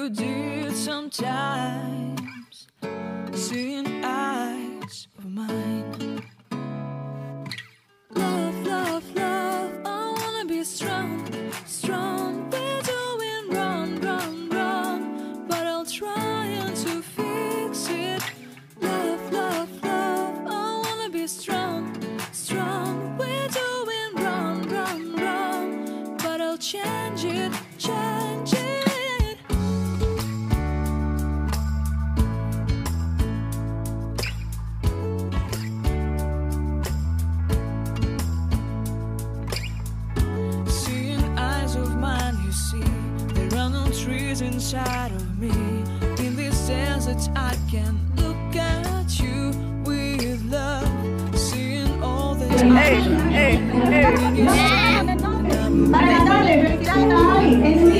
you did sometimes, seeing eyes of mine. Love, love, love, I wanna be strong, strong. We're doing wrong, wrong, wrong, but I'll try to fix it. Love, love, love, I wanna be strong, strong. We're doing wrong, wrong, wrong, but I'll change it, change it. Trees inside of me. In this desert I can look at you with love, seeing all that I Hey, hey, hey.